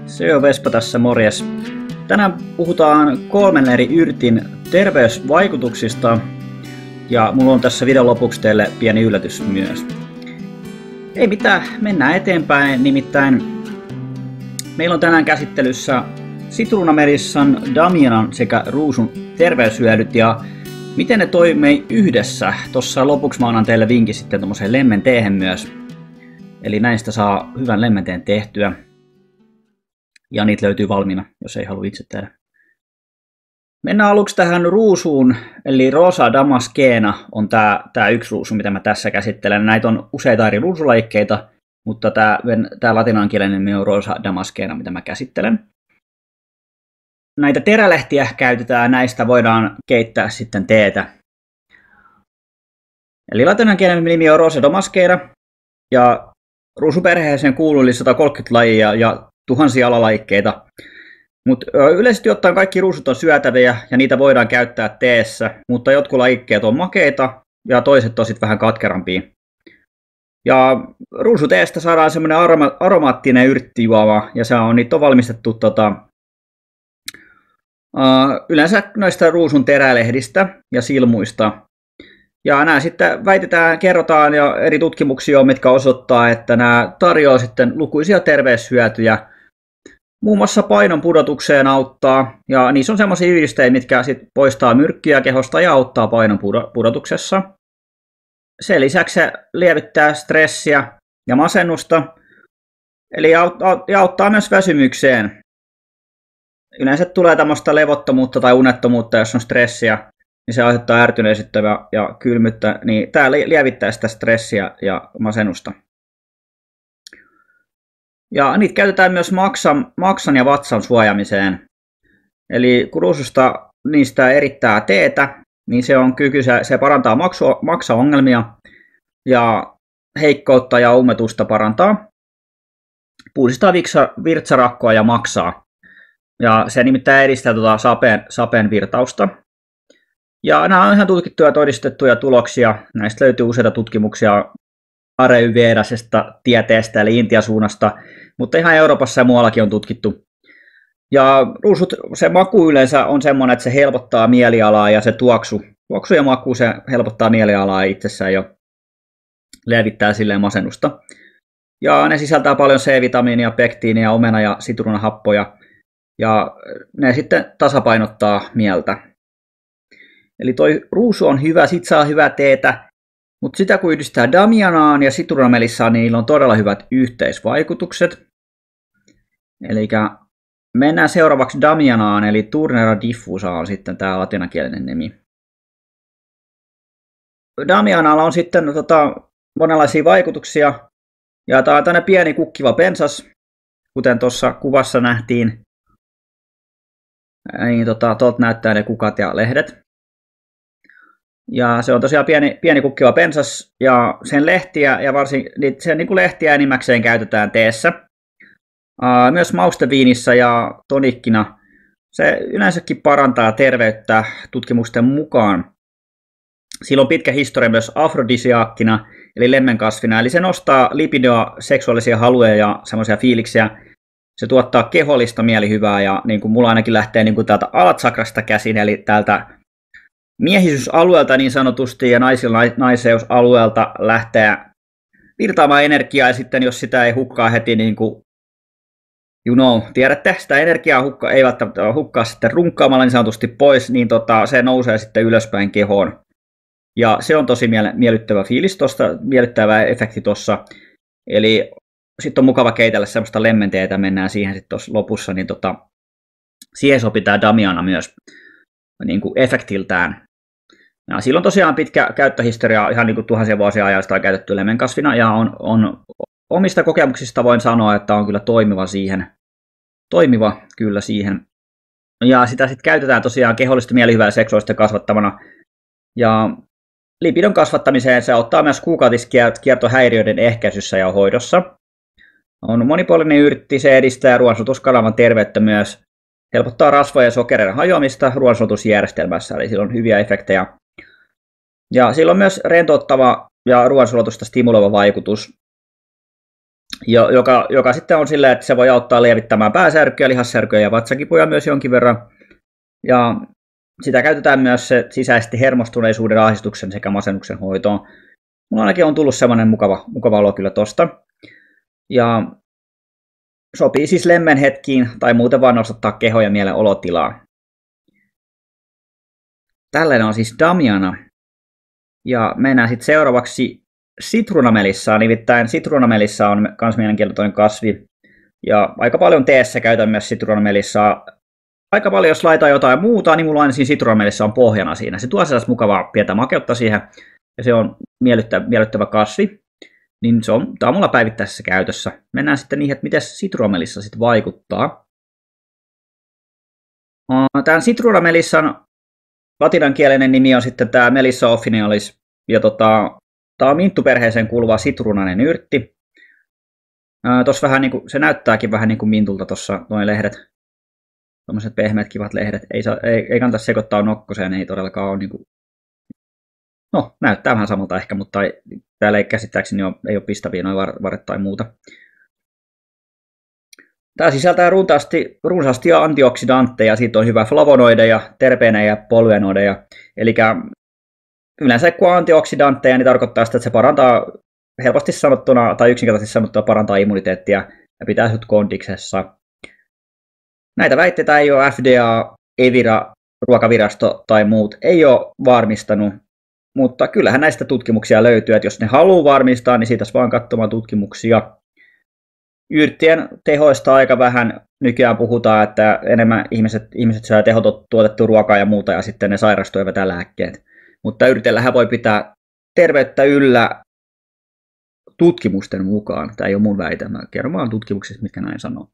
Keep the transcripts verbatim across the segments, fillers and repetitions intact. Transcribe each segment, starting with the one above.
Se on Vespa tässä, morjes. Tänään puhutaan kolmen eri yrtin terveysvaikutuksista ja mulla on tässä videon lopuksi teille pieni yllätys myös. Ei mitään, mennään eteenpäin, nimittäin meillä on tänään käsittelyssä sitruunamelissan, damianan sekä ruusun terveyshyödyt ja miten ne toimii yhdessä. Tossa lopuksi mä annan teille vinkin sitten tommoseen lemmenteehen myös. Eli näistä saa hyvän lemmenteen tehtyä. Ja niitä löytyy valmiina, jos ei halua itse tehdä. Mennään aluksi tähän ruusuun, eli Rosa Damascena on tää, tää yksi ruusu, mitä mä tässä käsittelen. Näitä on useita eri ruusulajikkeita, mutta tää, tää latinankielinen nimi on Rosa Damascena, mitä mä käsittelen. Näitä terälehtiä käytetään, näistä voidaan keittää sitten teetä. Eli latinankielinen nimi on Rosa Damascena, ja ruusuperheeseen kuuluu yli sata kolmekymmentä lajia ja tuhansia alalajikkeita. Mutta yleisesti ottaen kaikki ruusut on syötäviä ja niitä voidaan käyttää teessä, mutta jotkut lajikkeet on makeita ja toiset on sitten vähän katkerampia. Ja ruusuteestä saadaan semmoinen aroma, aromaattinen yrttijuoma ja se on, niitä on valmistettu tota, uh, yleensä noista ruusun terälehdistä ja silmuista. Ja nämä sitten väitetään, kerrotaan ja eri tutkimuksia on, mitkä osoittaa, että nämä tarjoaa sitten lukuisia terveyshyötyjä. Muun muassa painon pudotukseen auttaa, ja niissä on sellaisia yhdisteitä, mitkä sit poistaa myrkkyjä kehosta ja auttaa painon pudotuksessa. Sen lisäksi se lievittää stressiä ja masennusta, eli auttaa myös väsymykseen. Yleensä tulee tämmöistä levottomuutta tai unettomuutta, jos on stressiä, niin se aiheuttaa ärtyneisyyttä ja kylmyyttä, niin tämä lievittää sitä stressiä ja masennusta. Ja niitä käytetään myös maksan, maksan ja vatsan suojaamiseen. Eli kun ruususta niistä erittää teetä, niin se on kyky, se, se parantaa maksu, maksaongelmia ja heikkoutta ja ummetusta parantaa. Puhdistaa virtsarakkoa ja maksaa. Ja se nimittäin edistää tuota sapen, sapen virtausta. Ja nämä on ihan tutkittuja ja todistettuja tuloksia. Näistä löytyy useita tutkimuksia ayurvedisesta tieteestä eli Intian suunnasta, mutta ihan Euroopassa ja muuallakin on tutkittu. Ja ruusut, se maku yleensä on semmoinen, että se helpottaa mielialaa ja se tuoksu, tuoksu ja maku, se helpottaa mielialaa itsessään jo lievittää silleen masennusta. Ja ne sisältää paljon C-vitamiinia, pektiinia, omena- ja sitruunahappoja ja ne sitten tasapainottaa mieltä. Eli toi ruusu on hyvä, sit saa hyvää teetä, mutta sitä kun yhdistää damianaan ja sitruunamelissaan, niin niillä on todella hyvät yhteisvaikutukset. Eli mennään seuraavaksi damianaan, eli Turnera diffusa on sitten tämä latinankielinen nimi. Damianalla on sitten tota, monenlaisia vaikutuksia, ja tämä on tämmöinen pieni kukkiva pensas, kuten tuossa kuvassa nähtiin. Niin, tota, tuolta näyttää ne kukat ja lehdet. Ja se on tosiaan pieni, pieni kukkiva pensas, ja sen lehtiä, ja varsin, sen niin kuin lehtiä enimmäkseen käytetään teessä. Uh, myös mausteviinissä ja tonikkina. Se yleensäkin parantaa terveyttä tutkimusten mukaan. Sillä on pitkä historia myös afrodisiaakkina, eli lemmenkasvina, eli se nostaa lipidoa, seksuaalisia haluja ja semmoisia fiiliksiä. Se tuottaa kehollista mielihyvää, ja niin kuin mulla ainakin lähtee niin kuin täältä alatsakrasta käsin, eli täältä miehisyysalueelta niin sanotusti ja naisilla naiseusalueelta lähtee virtaamaan energiaa ja sitten jos sitä ei hukkaa heti niin kuin you know, tiedätte, sitä energiaa hukka, ei välttämättä hukkaa sitten runkkaamalla niin sanotusti pois, niin tota, se nousee sitten ylöspäin kehoon. Ja se on tosi miellyttävä fiilis tosta, miellyttävä efekti tuossa. Eli sitten on mukava keitellä semmoista lemmenteetä, mennään siihen sitten tuossa lopussa, niin tota, siihen sopii tämä damiana myös niin kuin efektiltään. Ja sillä on tosiaan pitkä käyttöhistoria, ihan niin kuin tuhansien vuosien ajan sitä on käytetty lemmenkasvina, ja on, on, omista kokemuksista voin sanoa, että on kyllä toimiva siihen. Toimiva kyllä siihen. Ja sitä sitten käytetään tosiaan kehollista mielihyvää ja seksuaalista kasvattamana. Ja lipidon kasvattamiseen se auttaa myös kuukautiskiertohäiriöiden ehkäisyssä ja hoidossa. On monipuolinen yrtti, se edistää ruoansulutuskanavan terveyttä myös. Helpottaa rasvojen ja sokereiden hajoamista ruoansulatusjärjestelmässä, eli sillä on hyviä efektejä. Ja sillä on myös rentouttava ja ruoansulatusta stimuloiva vaikutus. joka, joka sitten on silleen, että se voi auttaa lievittämään pääsärkyä, lihassärkyä ja vatsakipuja myös jonkin verran. Ja sitä käytetään myös se sisäisesti hermostuneisuuden, ahdistuksen sekä masennuksen hoitoon. Mulla ainakin on tullut semmoinen mukava, mukava olo kyllä tosta. Ja sopii siis lemmen hetkiin tai muuten vaan nostattaa keho ja mielen olotilaa. Tällainen on siis Damiana. Ja mennään sitten seuraavaksi sitruunamelissaan. Nimittäin sitruunamelissa on myös mielenkiintoinen kasvi. Ja aika paljon teessä käytän myös sitruunamelissaa. Aika paljon, jos laitaa jotain muuta, niin mulla aina siinä sitruunamelissa on pohjana siinä. Se tuo sellaista mukavaa pientä makeutta siihen. Ja se on miellyttävä, miellyttävä kasvi. Niin se on, tämä on mulla päivittäisessä käytössä. Mennään sitten niihin, että miten sitruunamelissa sitten vaikuttaa. Tämän sitruunamelissan latinankielinen nimi on sitten tämä Melissa officinalis. Ja tota, tämä on minttuperheeseen kuuluva sitruunainen yrtti. Tuossa vähän niin kuin, se näyttääkin vähän niin kuin mintulta tuossa noin lehdet. Tuommoiset pehmeät kivat lehdet. Ei, saa, ei, ei kannata sekoittaa nokkoseen, ei todellakaan ole niin kuin... No, näyttää vähän samalta ehkä, mutta ei, täällä ei käsittääkseni ole, ei ole pistäviä noin varret tai muuta. Tämä sisältää runsaasti, runsaasti antioksidantteja, siitä on hyvä flavonoideja, terpeenejä ja polyenoideja. Eli yleensä kun on antioksidantteja, niin tarkoittaa sitä, että se parantaa helposti sanottuna tai yksinkertaisesti sanottuna parantaa immuniteettia ja pitää sut kondiksessa. Näitä väitteitä ei ole F D A, Evira, ruokavirasto tai muut ei ole varmistanut, mutta kyllähän näistä tutkimuksia löytyy, että jos ne haluaa varmistaa, niin siitä vaan katsomaan tutkimuksia. Yrttien tehoista aika vähän nykyään puhutaan, että enemmän ihmiset, ihmiset syö tehot tuotettu ruokaa ja muuta ja sitten ne sairastuu ja vetää lääkkeet. Mutta yrteillähän voi pitää terveyttä yllä tutkimusten mukaan. Tämä ei ole mun väite, mä kerron vaan tutkimuksista, mitkä näin sanoo.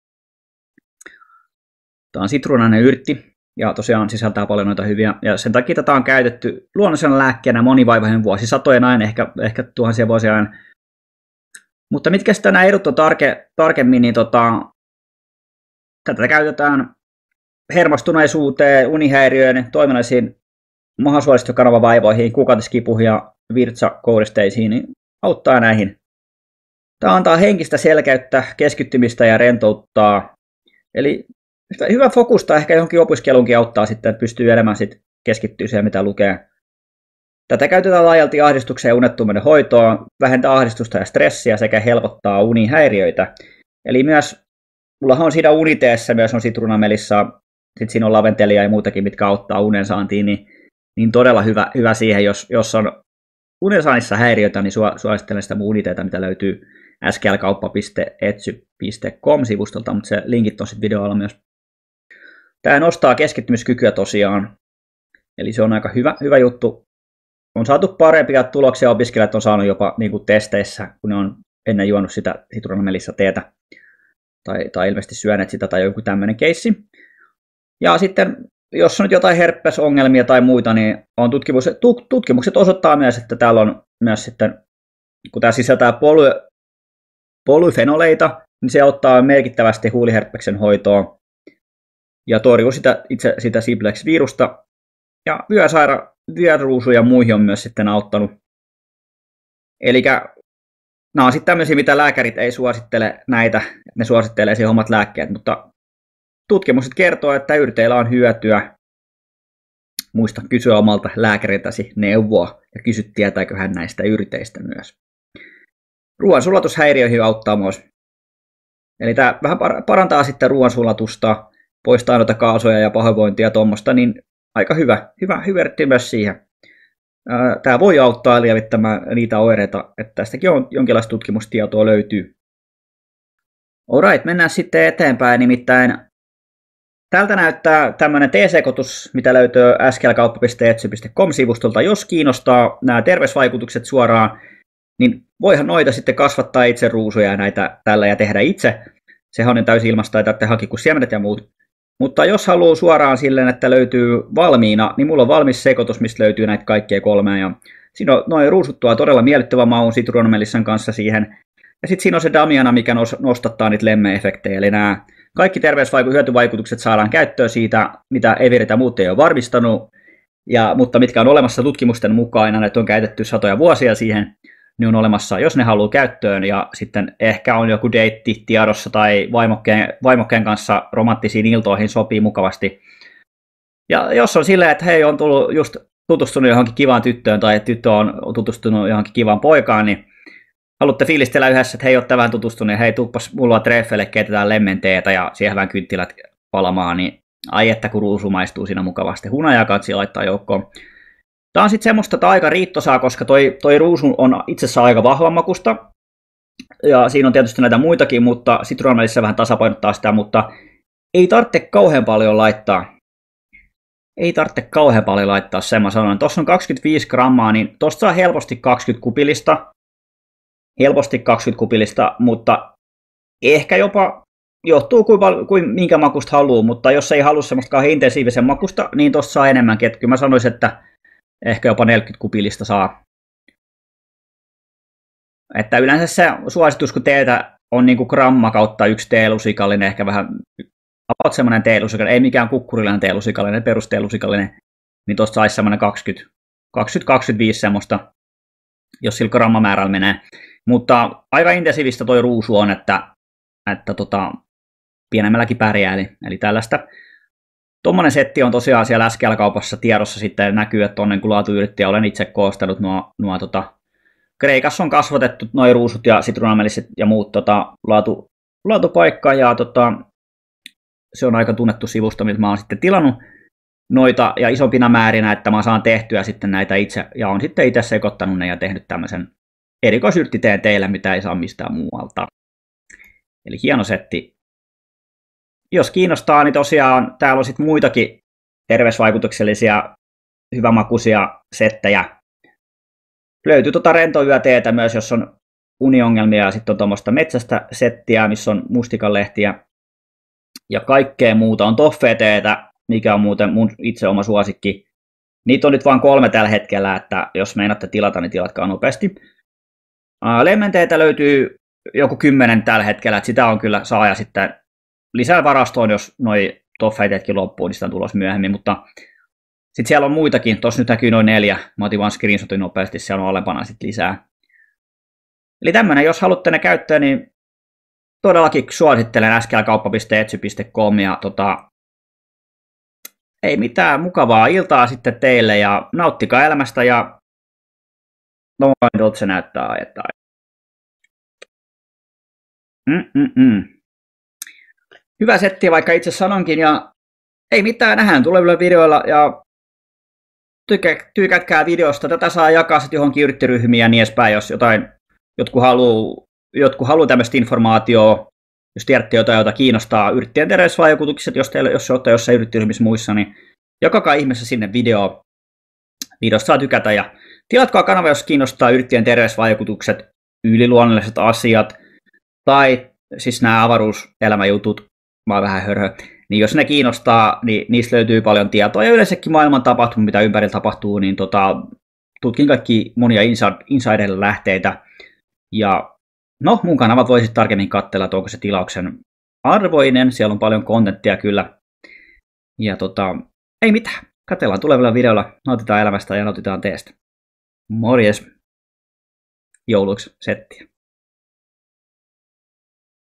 Tämä on sitruunainen yrtti ja tosiaan sisältää paljon noita hyviä. Ja sen takia tätä on käytetty luonnollisena lääkkeenä monivaivaisen vuosisatojen ajan, ehkä, ehkä tuhansien vuosien ajan. Mutta mitkä sitten nämä edut on tarke, tarkemmin, niin tota, tätä käytetään hermostuneisuuteen, unihäiriöön, toiminnallisiin mahasuolistokanavavaivoihin, kuukautiskipuihin ja virtsakouristeisiin, niin auttaa näihin. Tämä antaa henkistä selkeyttä, keskittymistä ja rentouttaa. Eli hyvä fokusta ehkä johonkin opiskeluunkin auttaa sitten, että pystyy enemmän sit keskittyä siihen, mitä lukee. Tätä käytetään laajalti ahdistukseen ja unettomuuden hoitoon, vähentää ahdistusta ja stressiä sekä helpottaa unihäiriöitä. Eli myös, mullahan on siinä uniteessä myös on sitruunamelissa, sitten siinä on laventelia ja muutakin, mitkä auttaa unensaantiin, niin, niin todella hyvä, hyvä siihen, jos, jos on unensaannissa häiriöitä, niin suosittelen sitä mun uniteeta, mitä löytyy s k l kauppa piste etsy piste com sivustolta, mutta se linkit on sitten videolla myös. Tämä nostaa keskittymiskykyä tosiaan, eli se on aika hyvä, hyvä juttu. On saatu parempia tuloksia, opiskelijat on saanut jopa niin kuin testeissä, kun ne on ennen juonut sitä sitruunamelissa teetä tai, tai ilmeisesti syöneet sitä tai joku tämmöinen keissi. Ja sitten, jos on nyt jotain herpesongelmia tai muita, niin on tutkimus, tutkimukset osoittaa myös, että täällä on myös sitten, kun tämä sisältää poly, polyfenoleita, niin se auttaa merkittävästi huuliherpeksen hoitoon ja torjuu sitä, itse sitä simplex-virusta. Ja vyösaira, vyöruusu ja muihin on myös sitten auttanut. Eli nämä on sitten tämmöisiä, mitä lääkärit ei suosittele näitä, ne suosittelee siihen omat lääkkeet, mutta tutkimukset kertoo, että yrteillä on hyötyä. Muista kysyä omalta lääkäriltäsi neuvoa ja kysy, tietääkö hän näistä yrteistä myös. Ruoansulatushäiriöihin auttaa myös. Eli tämä vähän parantaa sitten ruoansulatusta, poistaa noita kaasuja ja pahoinvointia ja tuommoista, niin aika hyvä, hyvä, hyvä myös siihen. Tämä voi auttaa lievittämään niitä oireita, että tästäkin on jonkinlaista tutkimustietoa löytyy. Alright, mennään sitten eteenpäin, nimittäin täältä näyttää tämmöinen T-sekoitus, mitä löytyy s k l kauppa piste etsy piste com sivustolta. Jos kiinnostaa nämä terveysvaikutukset suoraan, niin voihan noita sitten kasvattaa itse ruusuja ja näitä tällä ja tehdä itse. Sehän on täysin ilmasta, ei tarvitse hakea kuin siemenet ja muut. Mutta jos haluaa suoraan silleen, että löytyy valmiina, niin mulla on valmis sekoitus, mistä löytyy näitä kaikkia kolmea. Ja siinä on noin ruusuttua todella miellyttävä maun sitruunamelissan kanssa siihen. Ja sitten siinä on se Damiana, mikä nostattaa niitä lemmeefektejä. Eli nämä kaikki terveyshyötyvaikutukset saadaan käyttöön siitä, mitä Evirit ja muut ei ole varmistanut, ja, mutta mitkä on olemassa tutkimusten mukaan, että on käytetty satoja vuosia siihen. ne on olemassa, jos ne haluaa käyttöön, ja sitten ehkä on joku deitti tiedossa tai vaimokkeen, vaimokkeen kanssa romanttisiin iltoihin sopii mukavasti. Ja jos on silleen, että hei, on tullut just tutustunut johonkin kivaan tyttöön tai tyttö on tutustunut johonkin kivaan poikaan, niin haluatte fiilistellä yhdessä, että hei, olette vähän tutustunut ja hei, tuppas mulla on treffelle, keitetään lemmenteetä ja siihen vähän kynttilät palamaan, niin ai että kun ruusu maistuu siinä mukavasti. Hunajaa katsi laittaa joukkoon. Tämä on sitten semmoista, että aika riittosaa, koska toi, toi ruusu on itse asiassa aika vahvan makusta. Ja siinä on tietysti näitä muitakin, mutta sitruunamelissä vähän tasapainottaa sitä, mutta ei tarvitse kauhean paljon laittaa. Ei tarvitse kauhean paljon laittaa, sen mä sanon. Tuossa on kaksikymmentäviisi grammaa, niin tuosta saa helposti kaksikymmentä kupillista. Helposti kaksikymmentä kupillista, mutta ehkä jopa johtuu kuin, kuin minkä makusta haluaa, mutta jos ei halua semmoista kauhean intensiivisen makusta, niin tuossa saa enemmänkin. Kyllä mä sanoisin, että ehkä jopa neljäkymmentä kupillista saa. Että yleensä se suositus, kun teiltä on niinku gramma kautta yksi teelusikallinen, ehkä vähän about semmoinen teelusikallinen, ei mikään kukkurilainen teelusikallinen, perusteelusikallinen, niin tuosta saisi semmoinen kaksikymmentä kaksikymmentäviisi semmoista, jos sillä grammamäärällä menee. Mutta aika intensiivistä toi ruusu on, että, että tota, pienemmälläkin pärjää, eli, eli tällaista. Tuommoinen setti on tosiaan siellä S G L-kaupassa tiedossa sitten näkyy, että on niin kuin laatuyrittäjä, olen itse koostanut nuo, nuo tota, Kreikassa on kasvatettu nuo ruusut ja sitruunameliset ja muut tota, laatu, laatupaikka, ja tota, se on aika tunnettu sivusto, miltä mä oon sitten tilannut noita ja isompina määrinä, että mä saan tehtyä sitten näitä itse, ja on sitten itse sekoittanut ne ja tehnyt tämmöisen erikoisyrttiteen teille, mitä ei saa mistään muualta. Eli hieno setti. Jos kiinnostaa, niin tosiaan täällä on sitten muitakin terveysvaikutuksellisia, hyvämakuisia settejä. Löytyy tota rentoyöteetä myös, jos on uniongelmia, ja sitten on tuommoista metsästä settiä, missä on mustikanlehtiä ja kaikkea muuta. On toffeeteetä, mikä on muuten mun itse oma suosikki. Niitä on nyt vain kolme tällä hetkellä, että jos meinaatte tilata, niin tilatkaa nopeasti. Lemmenteitä löytyy joku kymmenen tällä hetkellä, että sitä on kyllä saa ja sitten lisää varastoon, jos noi toffeiteetkin loppuu, niin sitä on tulos myöhemmin, mutta sitten siellä on muitakin, tuossa nyt näkyy noin neljä, mä otin vaan screenshotin nopeasti, siellä on alempana sitten lisää. Eli tämmöinen, jos haluatte ne käyttöön, niin todellakin suosittelen s g l kauppa piste etsy piste com ja tota, ei mitään, mukavaa iltaa sitten teille ja nauttikaa elämästä ja noin se näyttää ajetaan. Mm-mm-mm. Hyvä setti, vaikka itse sanonkin, ja ei mitään, nähdään tulevilla videoilla, ja tykä, tykätkää videosta, tätä saa jakaa sitten johonkin yrittäjäryhmiin ja niin edespäin, jos jotain, jotkut haluaa jotkut haluu tämmöistä informaatiota, jos tiedätte jotain, jota kiinnostaa yrittäjän terveysvaikutukset, jos, teille, jos olette jossain yrittäjäryhmissä muissa, niin jakakaa ihmeessä sinne video, videosta saa tykätä, ja tilatkaa kanava, jos kiinnostaa yrittäjän terveysvaikutukset, yliluonnolliset asiat, tai siis nämä avaruuselämäjutut, mä oon vähän hörhö, niin jos ne kiinnostaa, niin niistä löytyy paljon tietoa, ja yleensäkin maailman tapahtumia, mitä ympärillä tapahtuu, niin tota, tutkin kaikki monia insider-lähteitä, ja no, mun kanavat voisit tarkemmin katsella, että onko se tilauksen arvoinen, siellä on paljon kontenttia kyllä, ja tota, ei mitään, katsellaan tulevilla videoilla, nautitaan elämästä ja nautitaan teestä. Morjes, jouluksi settiä.